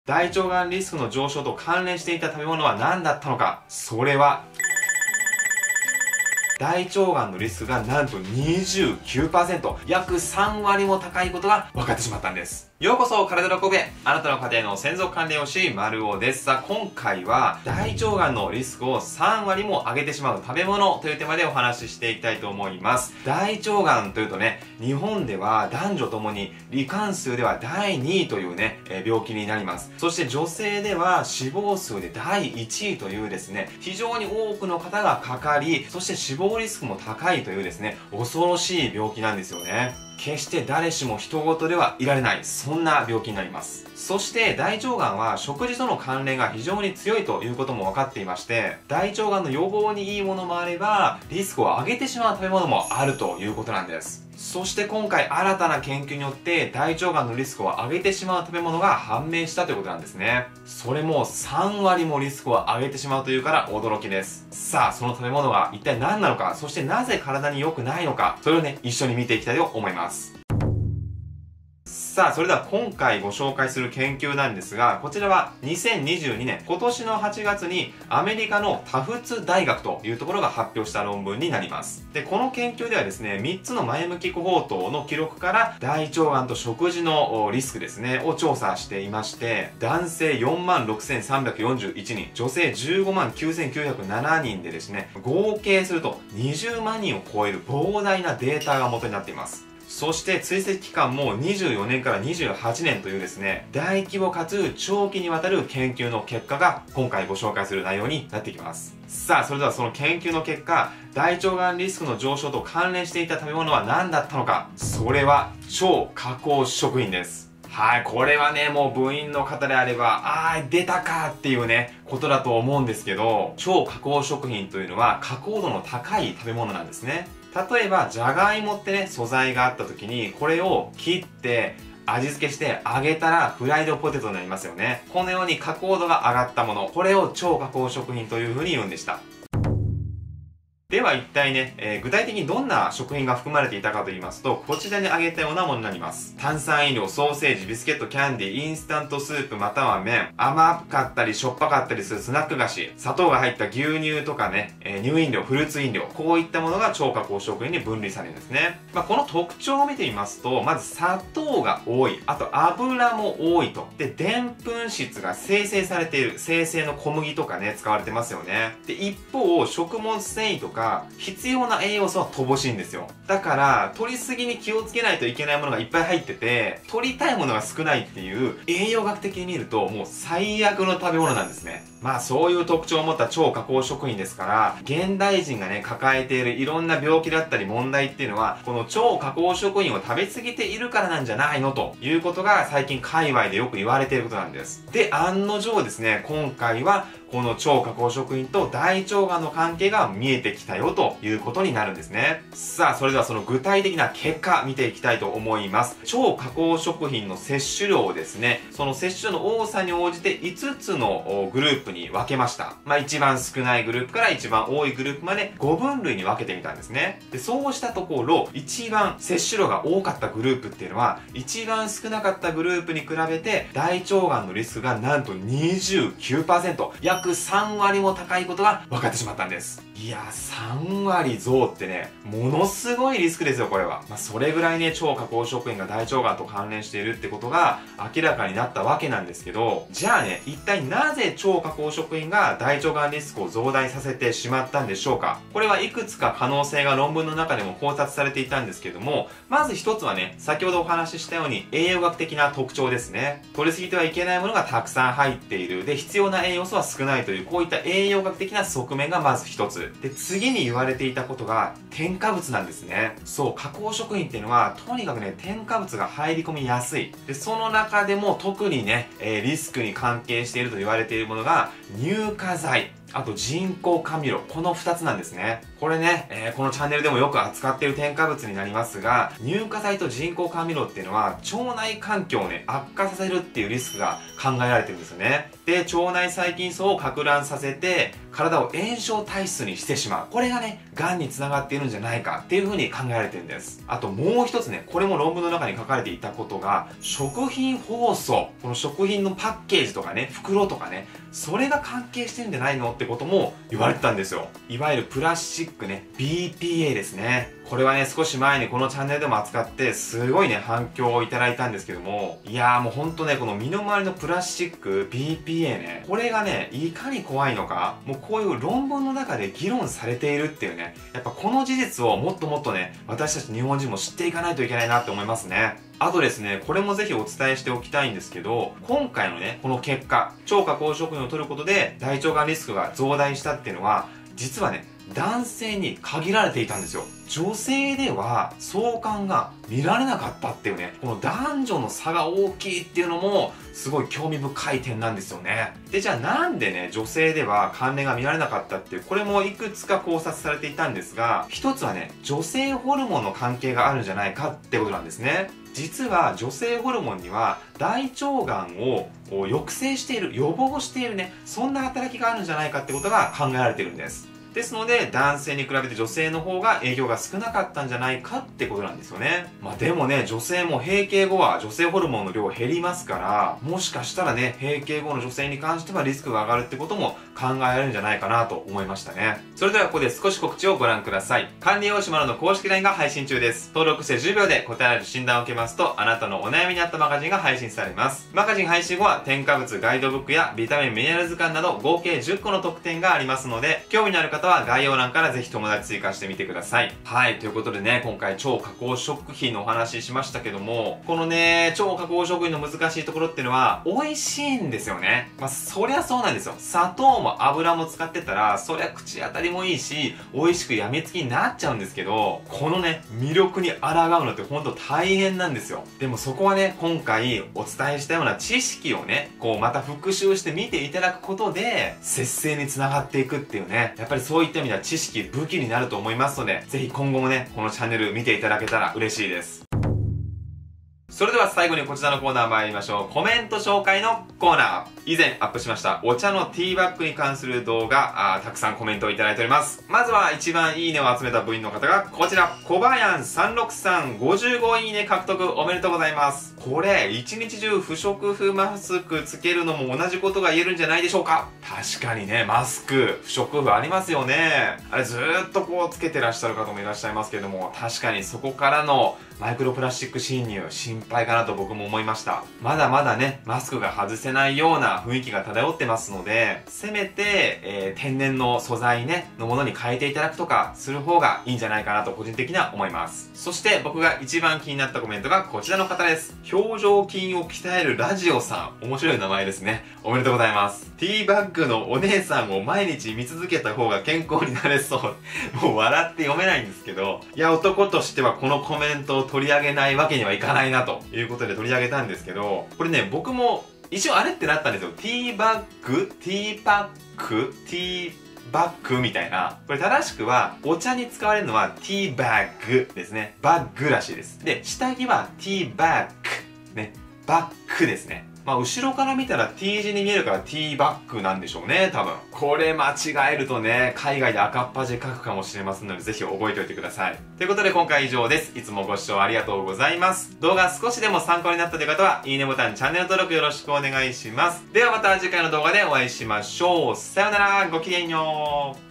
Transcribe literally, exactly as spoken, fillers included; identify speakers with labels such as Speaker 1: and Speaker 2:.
Speaker 1: 大腸がんリスクの上昇と関連していた食べ物は何だったのか。それは大腸がんのリスクがなんと にじゅうきゅうパーセント、約さんわりも高いことが分かってしまったんです。ようこそ体のコベ、あなたの家庭の専属管理栄養士丸尾です。さあ今回は大腸がんのリスクをさんわりも上げてしまう食べ物というテーマでお話ししていきたいと思います。大腸がんというとね、日本では男女ともに罹患数ではだいにいというね、えー、病気になります。そして女性では死亡数でだいいちいというですね、非常に多くの方がかかり、そして死亡リスクも高いというですね、恐ろしい病気なんですよね。決して誰しも人事ではいられない、そんな病気になります。そして大腸がんは食事との関連が非常に強いということも分かっていまして、大腸がんの予防にいいものもあればリスクを上げてしまう食べ物もあるということなんです。そして今回新たな研究によって大腸がんのリスクを上げてしまう食べ物が判明したということなんですね。それもさんわりもリスクを上げてしまうというから驚きです。さあその食べ物が一体何なのか、そしてなぜ体に良くないのか、それをね一緒に見ていきたいと思います。さあ、それでは今回ご紹介する研究なんですが、こちらはにせんにじゅうにねん、今年のはちがつにアメリカのタフツ大学というところが発表した論文になります。で、この研究ではですね、みっつの前向きコホートの記録から大腸がんと食事のリスクですね、を調査していまして、男性よんまんろくせんさんびゃくよんじゅういちにん、女性じゅうごまんきゅうせんきゅうひゃくななにんでですね、合計するとにじゅうまんにんを超える膨大なデータが元になっています。そして追跡期間もにじゅうよねんからにじゅうはちねんというですね、大規模かつ長期にわたる研究の結果が今回ご紹介する内容になってきます。さあ、それではその研究の結果、大腸がんリスクの上昇と関連していた食べ物は何だったのか。それは超加工食品です。はい、これはね、もう部員の方であれば、あー、出たかっていうね、ことだと思うんですけど、超加工食品というのは加工度の高い食べ物なんですね。例えば、じゃがいもってね、素材があった時に、これを切って、味付けして揚げたらフライドポテトになりますよね。このように加工度が上がったもの、これを超加工食品という風に言うんでした。では一体ね、えー、具体的にどんな食品が含まれていたかと言いますと、こちらに挙げたようなものになります。炭酸飲料、ソーセージ、ビスケット、キャンディー、インスタントスープまたは麺、甘かったりしょっぱかったりするスナック菓子、砂糖が入った牛乳とかね、えー、乳飲料、フルーツ飲料、こういったものが超加工食品に分類されるんですね。まあ、この特徴を見てみますと、まず砂糖が多い、あと油も多いと。で、でんぷん質が生成されている、生成の小麦とかね、使われてますよね。で、一方、食物繊維とか必要な栄養素は乏しいんですよ。だから取りすぎに気をつけないといけないものがいっぱい入ってて、取りたいものが少ないっていう栄養学的に見るともう最悪の食べ物なんですね。まあそういう特徴を持った超加工食品ですから、現代人がね抱えているいろんな病気だったり問題っていうのは、この超加工食品を食べ過ぎているからなんじゃないのということが最近界隈でよく言われていることなんです。で、案の定ですね、今回はこの超加工食品と大腸がんの関係が見えてきたよということになるんですね。さあ、それではその具体的な結果見ていきたいと思います。超加工食品の摂取量をですね、その摂取量の多さに応じていつつのグループに分けました。まあ一番少ないグループから一番多いグループまでごぶん類に分けてみたんですね。で、そうしたところ、一番摂取量が多かったグループっていうのは、一番少なかったグループに比べて大腸がんのリスクがなんと にじゅうきゅうパーセント、約さんわりも高いことが分かってしまったんです。いやー、さんわり増ってね、ものすごいリスクですよ、これは。まあ、それぐらいね、超加工食品が大腸がんと関連しているってことが明らかになったわけなんですけど、じゃあね、一体なぜ超加工食品が大腸がんリスクを増大させてしまったんでしょうか。これはいくつか可能性が論文の中でも考察されていたんですけども、まず一つはね、先ほどお話ししたように栄養学的な特徴ですね。取りすぎてはいけないものがたくさん入っている。で、必要な栄養素は少ないという、こういった栄養学的な側面がまず一つ。で、次に言われていたことが添加物なんですね。そう、加工食品っていうのはとにかくね、添加物が入り込みやすい。で、その中でも特にね、えー、リスクに関係していると言われているものが乳化剤。 あと人工甘味料。このふたつなんですね。これね、えー、このチャンネルでもよく扱っている添加物になりますが、乳化剤と人工甘味料っていうのは腸内環境をね、悪化させるっていうリスクが考えられてるんですよね。で、腸内細菌層を拡乱させて、体を炎症体質にしてしまう。これがね、癌につながっているんじゃないかっていう風に考えられてるんです。あともう一つね、これも論文の中に書かれていたことが、食品包装。この食品のパッケージとかね、袋とかね、それが関係してるんじゃないのってことも言われてたんですよ。いわゆるプラスチックね、ビーピーエー ですね。これはね、少し前にこのチャンネルでも扱って、すごいね、反響をいただいたんですけども、いやーもうほんとね、この身の回りのプラスチック ビーピーエー ね、これがね、いかに怖いのか、もうこういう論文の中で議論されているっていうね、やっぱこの事実をもっともっとね、私たち日本人も知っていかないといけないなって思いますね。あとですね、これもぜひお伝えしておきたいんですけど、今回のね、この結果、超加工食品を取ることで大腸がんリスクが増大したっていうのは、実はね、男性に限られていたんですよ。女性では相関が見られなかったっていうね、この男女の差が大きいっていうのもすごい興味深い点なんですよね。で、じゃあなんでね、女性では関連が見られなかったっていう、これもいくつか考察されていたんですが、一つはね、女性ホルモンの関係があるんじゃないかってことなんですね。実は女性ホルモンには大腸がんを抑制している、予防しているね、そんな働きがあるんじゃないかってことが考えられているんです。ですので、男性に比べて女性の方が影響が少なかったんじゃないかってことなんですよね。まあでもね、女性も閉経後は女性ホルモンの量減りますから、もしかしたらね、閉経後の女性に関してはリスクが上がるってことも考えられるんじゃないかなと思いましたね。それではここで少し告知をご覧ください。管理栄養士マロの公式 ライン が配信中です。登録してじゅうびょうで答えられる診断を受けますと、あなたのお悩みに合ったマガジンが配信されます。マガジン配信後は添加物ガイドブックやビタミンミネラル図鑑など合計じゅっこの特典がありますので、興味のある方は概要欄からぜひ友達追加してみてください。はい、ということでね、今回超加工食品のお話ししましたけども、このね、超加工食品の難しいところっていうのは、美味しいんですよね。まあ、そりゃそうなんですよ。砂糖も油も使ってたら、そりゃ口当たりもいいし、美味しくやみつきになっちゃうんですけど、このね、魅力に抗うのってほんと大変なんですよ。でもそこはね、今回お伝えしたような知識をね、こうまた復習して見ていただくことで、節制につながっていくっていうね、やっぱりそういった意味では知識武器になると思いますので、ぜひ今後もね、このチャンネル見ていただけたら嬉しいです。それでは最後にこちらのコーナー参りましょう。コメント紹介のコーナー。以前アップしましたお茶のティーバッグに関する動画、あたくさんコメントをいただいております。まずは一番いいねを集めた部員の方がこちら、コバヤンさんろくさんごじゅうごいいね獲得おめでとうございます。これ、一日中不織布マスクつけるのも同じことが言えるんじゃないでしょうか。確かにね、マスク、不織布ありますよね。あれずーっとこうつけてらっしゃる方もいらっしゃいますけれども、確かにそこからのマイクロプラスチック侵入、心配かなと僕も思いました。まだまだね、マスクが外せないような雰囲気が漂ってますので、せめて、えー、天然の素材ね、のものに変えていただくとかする方がいいんじゃないかなと個人的には思います。そして僕が一番気になったコメントがこちらの方です。表情筋を鍛えるラジオさん。面白い名前ですね。おめでとうございます。ティーバッグのお姉さんを毎日見続けた方が健康になれそう。もう笑って読めないんですけど、いや、男としてはこのコメントを取り上げないわけにはいかないなということで取り上げたんですけど、これね、僕も一応あれってなったんですよ。ティーバッグ、ティーパック、ティーバッグみたいな。これ正しくは、お茶に使われるのはティーバッグですね。バッグらしいです。で、下着はティーバッグ。ね。バッグですね。まあ、後ろから見たら T 字に見えるから T バッグなんでしょうね、多分。これ間違えるとね、海外で赤っ端書くかもしれませんので、ぜひ覚えておいてください。ということで今回以上です。いつもご視聴ありがとうございます。動画少しでも参考になったという方は、いいねボタン、チャンネル登録よろしくお願いします。ではまた次回の動画でお会いしましょう。さようなら、ごきげんよう。